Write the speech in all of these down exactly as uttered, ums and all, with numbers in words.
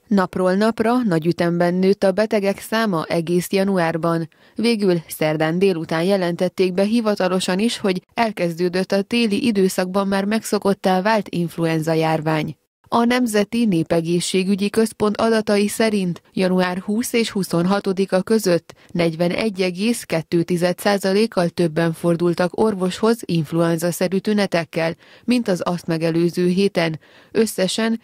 Napról napra nagy ütemben nőtt a betegek száma egész januárban. Végül szerdán délután jelentették be hivatalosan is, hogy elkezdődött a téli időszakban már megszokottá vált influenza járvány. A Nemzeti Népegészségügyi Központ adatai szerint január huszadika és huszonhatodika között negyvenegy egész kettő százalékkal többen fordultak orvoshoz influenza-szerű tünetekkel, mint az azt megelőző héten, összesen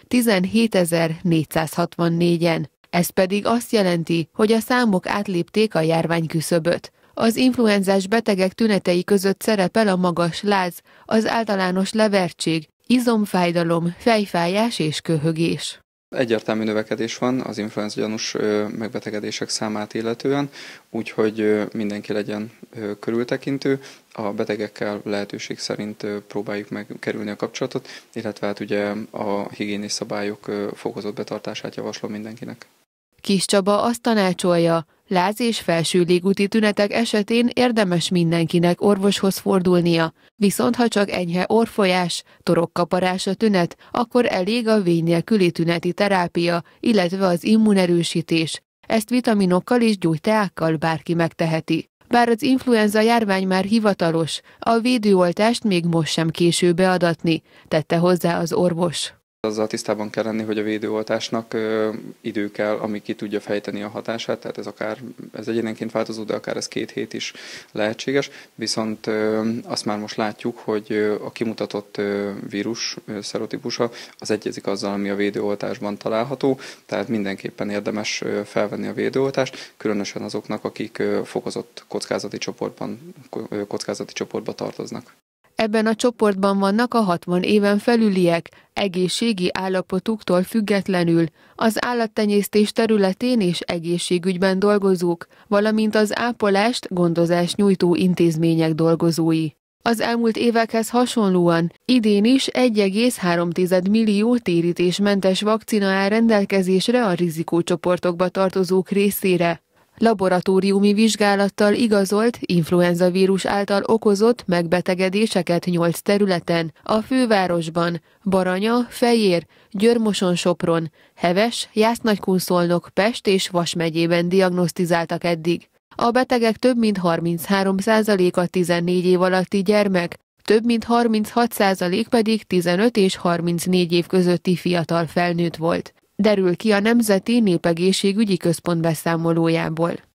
tizenhétezer-négyszázhatvannégyen. Ez pedig azt jelenti, hogy a számok átlépték a járvány küszöböt. Az influenzás betegek tünetei között szerepel a magas láz, az általános levertség, izomfájdalom, fejfájás és köhögés. Egyértelmű növekedés van az influenza gyanús megbetegedések számát illetően, úgyhogy mindenki legyen körültekintő. A betegekkel lehetőség szerint próbáljuk meg kerülni a kapcsolatot, illetve hát ugye a higiénis szabályok fokozott betartását javaslom mindenkinek. Kis Csaba azt tanácsolja, láz és felső légúti tünetek esetén érdemes mindenkinek orvoshoz fordulnia, viszont ha csak enyhe orrfolyás, torokkaparás a tünet, akkor elég a vény nélküli tüneti terápia, illetve az immunerősítés. Ezt vitaminokkal és gyógyteákkal bárki megteheti. Bár az influenza járvány már hivatalos, a védőoltást még most sem késő beadatni, tette hozzá az orvos. Azzal tisztában kell lenni, hogy a védőoltásnak ö, idő kell, ami ki tudja fejteni a hatását, tehát ez akár, ez egyénenként változó, de akár ez két hét is lehetséges, viszont ö, azt már most látjuk, hogy ö, a kimutatott ö, vírus ö, szerotípusa az egyezik azzal, ami a védőoltásban található, tehát mindenképpen érdemes ö, felvenni a védőoltást, különösen azoknak, akik ö, fokozott kockázati csoportban, ö, kockázati csoportba tartoznak. Ebben a csoportban vannak a hatvan éven felüliek, egészségi állapotuktól függetlenül, az állattenyésztés területén és egészségügyben dolgozók, valamint az ápolást, gondozást nyújtó intézmények dolgozói. Az elmúlt évekhez hasonlóan idén is egy egész három millió térítésmentes vakcina áll rendelkezésre a rizikócsoportokba tartozók részére. Laboratóriumi vizsgálattal igazolt influenzavírus által okozott megbetegedéseket nyolc területen, a fővárosban, Baranya, Fejér, Győr-Moson-Sopron, Heves, Jász-Nagykun-Szolnok, Pest és Vas megyében diagnosztizáltak eddig. A betegek több mint harminchárom százaléka tizennégy év alatti gyermek, több mint harminchat százalék pedig tizenöt és harmincnégy év közötti fiatal felnőtt volt. Derül ki a Nemzeti Népegészségügyi Központ beszámolójából.